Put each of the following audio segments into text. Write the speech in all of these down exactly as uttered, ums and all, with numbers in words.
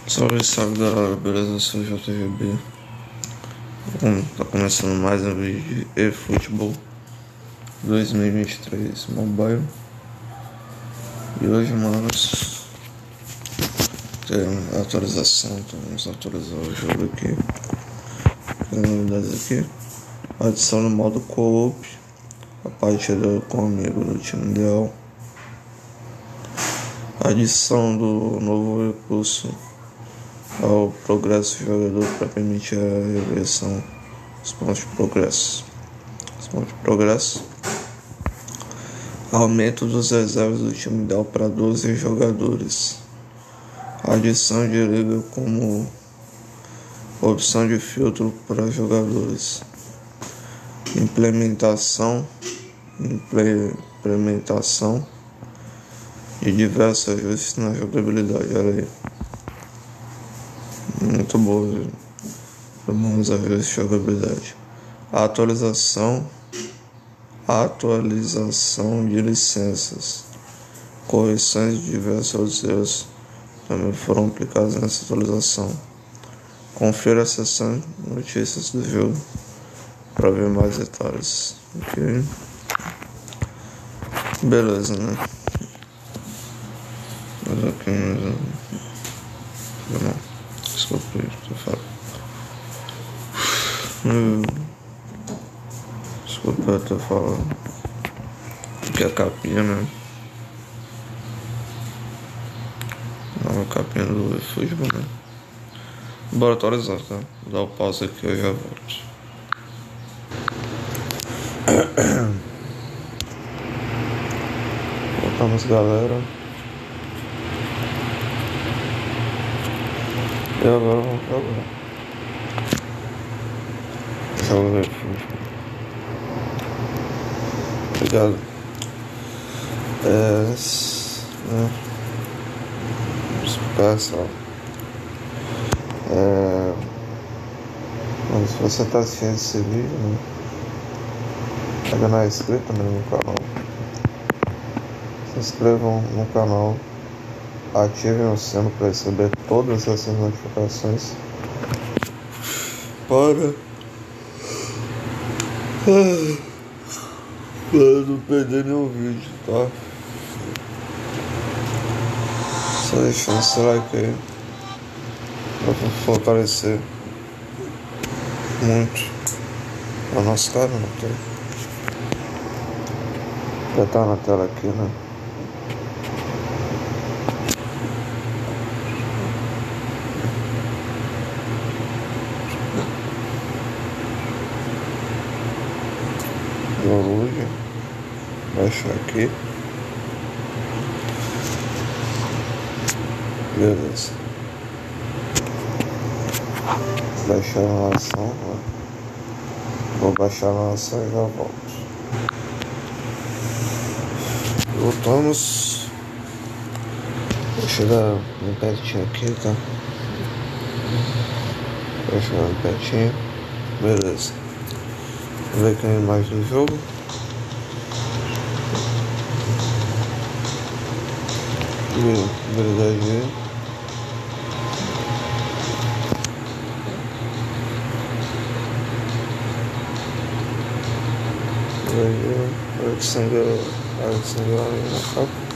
Salve, salve galera, beleza? Eu sou o J G B. Bom, tá começando mais um vídeo de eFootball dois mil e vinte e três Mobile. E hoje, manos, tem uma atualização, então vamos atualizar o jogo aqui. Tem novidades aqui: adição no modo co-op, a partida com o amigo do time ideal, adição do novo recurso ao progresso do jogador para permitir a reversão dos pontos de progresso. Os pontos de progresso. Aumento dos reservas do time ideal para doze jogadores. Adição de liga como opção de filtro para jogadores. Implementação, implementação de diversos ajustes na jogabilidade. Olha aí. Muito boa, viu? Vamos ajustes de jogabilidade. A atualização, atualização de licenças, correções de diversos erros também foram aplicadas nessa atualização. Confira a seção de notícias do jogo para ver mais detalhes. Ok? Beleza, né? Mas aqui mesmo. Não. Desculpa aí, tô falando. Hum. Desculpa, eu tô falando. Aqui é a capinha, né? Nova capinha do eFootball, né? Bora atualizar, tá? Vou dar o pause aqui e eu já volto. Voltamos, galera. E agora vamos jogar. Jogo de futebol. Obrigado. É. Né? Vou explicar só. É. Mas se você tá assistindo esse vídeo, né? Ainda não é inscrito no canal, se inscrevam no canal. Ativem o sino para receber todas essas notificações para para não perder nenhum vídeo, tá? Só deixando esse like aí para fortalecer muito o nosso canal, tá? Já tá na tela aqui, né? Volume, baixar aqui, beleza, baixar a relação, né? Vou baixar a relação e já volto. Voltamos. Vou chegar bem pertinho aqui, tá? Vou chegar bem pertinho, beleza. Vamos ver aqui a imagem do jogo. Habilidade. Olha que sangue, olha que sangue na capa.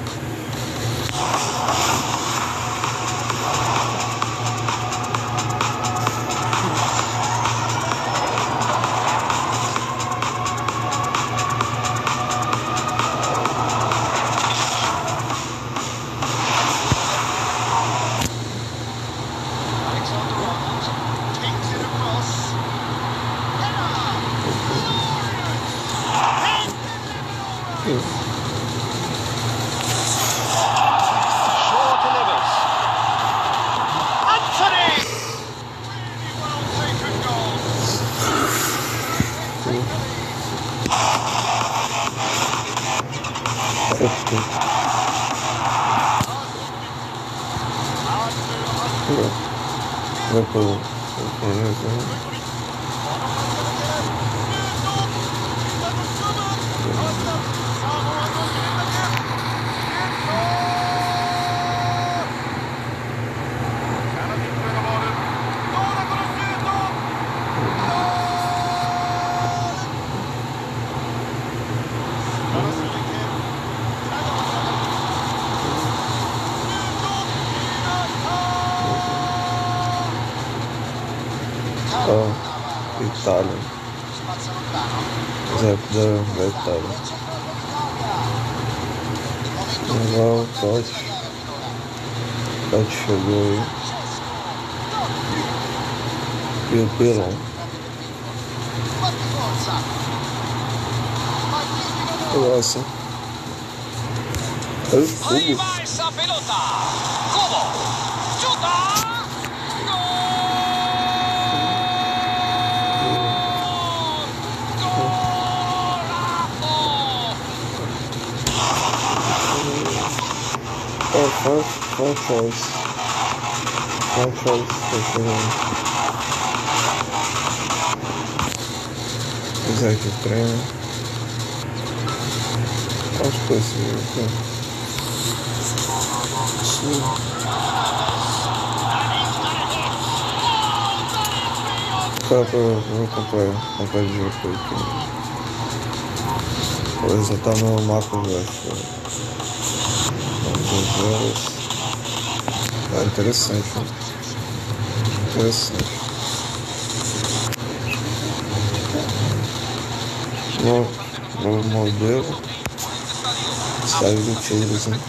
Vai pro, pro Itália. Zé da, da Itália. Legal, Totti. Totti chegou aí. E o Pelão. Nossa. Olha o Ahí cubo. va esa pelota. Cubo. Chuta. Oh, fun, fun choice. Fun choice. Apesar de treino. Acho que possível. Sim. Cara, eu vou comprar, comprar de jogo aqui. Vou exaltar meu mapa, velho. Ah, interessante, né? Interessante. Novo, novo modelo. Estádio do Tigres, né?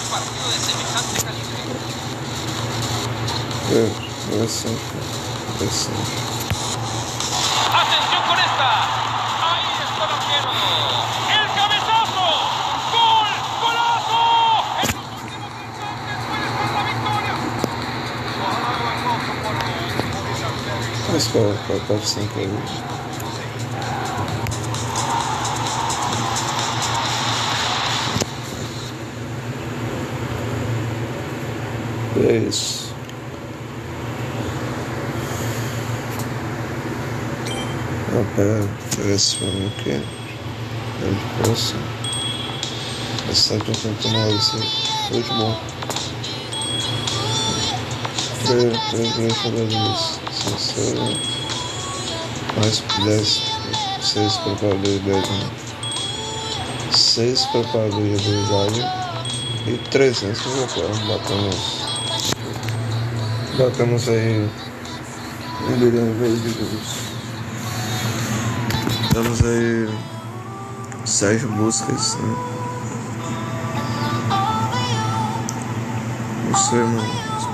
É, interessante, interessante. Atención con esta. Ahí está el arquero. El cabezazo. Gol. Golazo. En los últimos instantes puede ser la victoria. Mas qual, qual, qual cinco aí? É isso. Ah, pera, deixa eu ver se foi o que é. É de próximo. Esse site eu tenho que tomar esse futebol. Três, três grandes jogadores. Sincero. Mais dez, seis preparadores de habilidade. Seis preparadores de habilidade. E trezentos mil reais. Batemos. Batemos aí um bilhão e meio de gols. Temos aí Sérgio Busquets, né? Não sei, mano.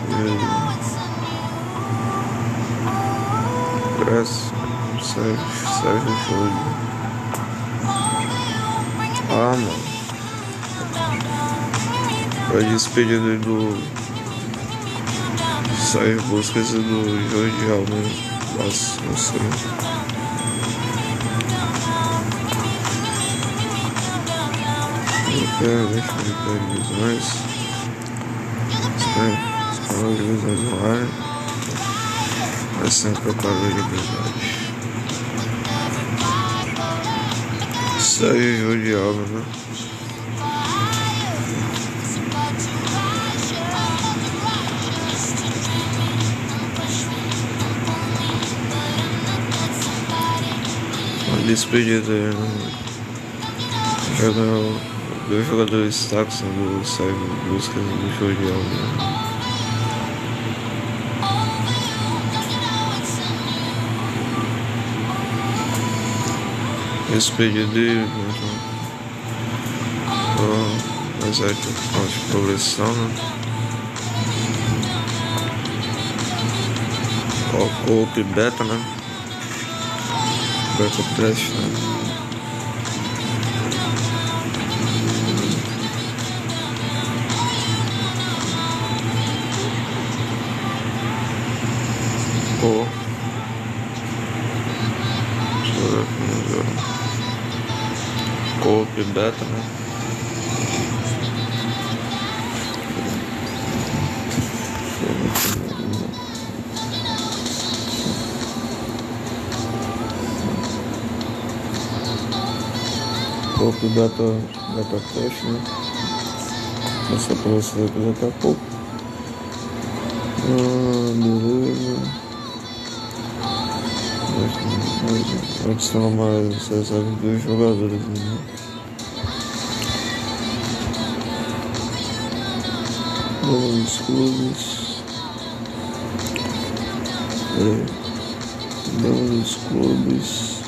Graças. Sérgio, Sérgio Júlio. Ah, mano. Foi despedido do Sérgio Busquets e do Jorge Alba. Nossa, não sei. É, deixa eu ver divisões. Escola de divisões online. Vai ser um preparador de habilidade. Saiu de Alba, né? Uma despedida aí, né? Jogador. Dois jogadores destaques, né, do Sérgio Busquets e do Jorge Alba. Despedido de apesar de progressão, né? O Coop Beta, né? Beta Trash, né? Pô. Deixa eu ver aqui no jogo. Coop Beta, né? Coop Beta, Beta Test, né? Vou mostrar pra vocês aqui daqui a pouco. Ah, beleza. Adiciona mais, você recebe dois jogadores, né? Dois clubes. tabela dos clubes.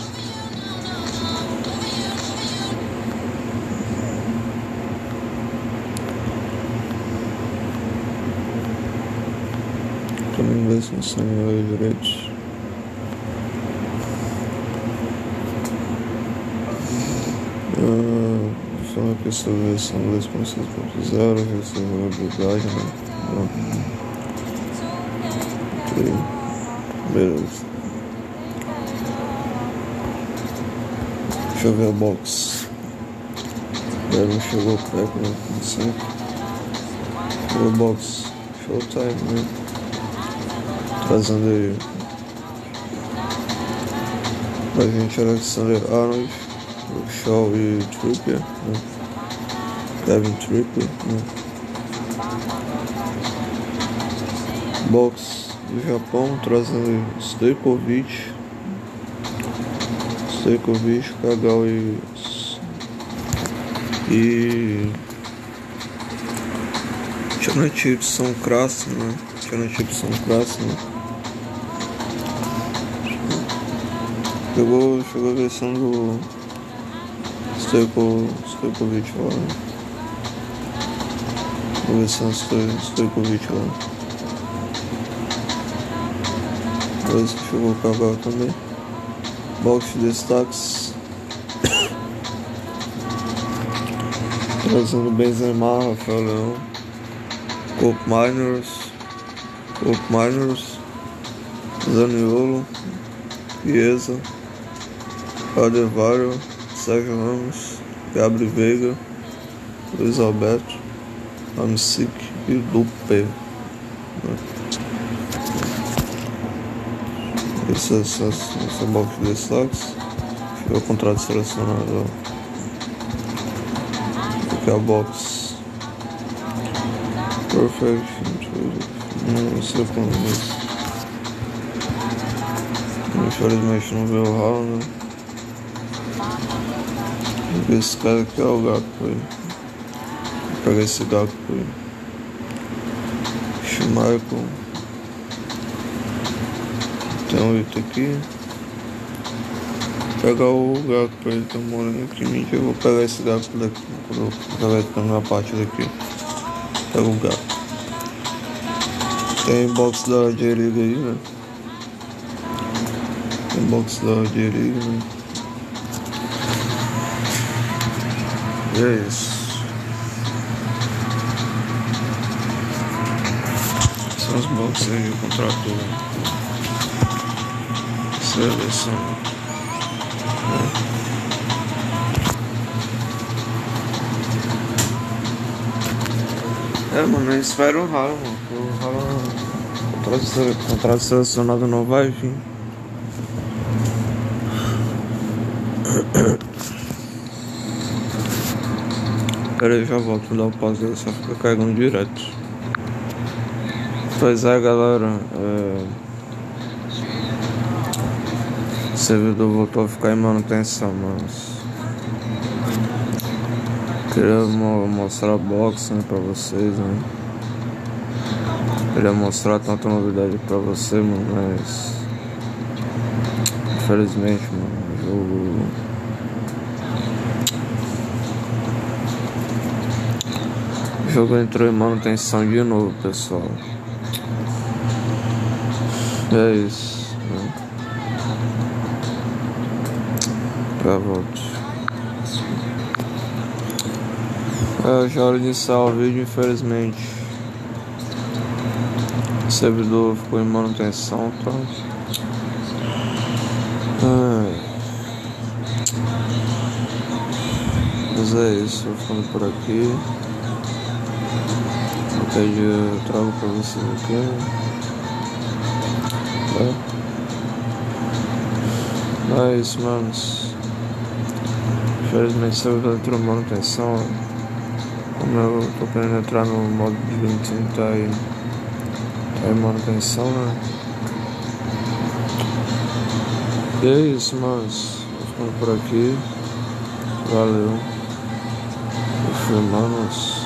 Também ver se não são direitos. Uh, Foi uma questão de versão dois ponto seis ponto zero, versão de habilidade, né? Ok, beleza. Deixa eu ver a box. Já não chegou perto, né? cinco. O box. Showtime, né? Trazendo aí pra gente Alexander Arnold, Shaw e Trippier, né? Devin Trippier, né? Box do Japão trazendo Stojkovic, Stojkovic, Kagawa e e Chanachips são Krass, né? Chanachips são Krass, né? Chegou, chegou a versão do Stojko, Stojkovic lá, né? A versão Stojkovic lá. Depois que chegou o Kagawa também. Box de destaques. Trazendo Benzema, Rafael Leão, Cope Miners, Cope Miners, Zaniolo, Chiesa, Adevario, Sérgio Ramos, Gabriel Veiga, Luiz Alberto, Hamsik e Lupe. Essa, essa, essa box de destaques. Chegou o contrato selecionado. Aqui é a box. Perfect. Não sei como é isso. Infelizmente não veio o Haaland. Esse cara aqui é o Gakpo aí. Vou pegar esse Gakpo aí. Schmeichel. Tem um item aqui. Vou pegar o Gakpo aí, tá morando aqui em mim. Eu vou pegar esse Gakpo daqui. Quando eu pegar a minha parte daqui. Pega o Gakpo. Tem box da J-League aí, né? Tem box da J-League, né? E é isso. São os boxes aí de contrato. Seleção. É, é mano, eu espero o Haaland, mano. O Haaland, o contrato selecionado não vai vir. Pera aí, já volto, vou dar um pause aí, só fica carregando direto. Pois é, galera, é... o servidor voltou a ficar em manutenção, mas queria mo mostrar a box, né, pra vocês, né? Queria mostrar tanta novidade pra você, mano, mas infelizmente, mano, o jogo o jogo entrou em manutenção de novo, pessoal. E é isso, né? Já volto. É, já hora de iniciar o vídeo, infelizmente o servidor ficou em manutenção, tá? É. Mas é isso, eu ficando por aqui. Qualquer dia eu trago pra vocês aqui. É, é isso, manos. Infelizmente o servidor entrou em manutenção. Como eu tô querendo entrar no modo de vinte e cinco, tá aí, tá em manutenção, né? E é isso, manos. Vou ficando por aqui. Valeu. Eu fui, manos.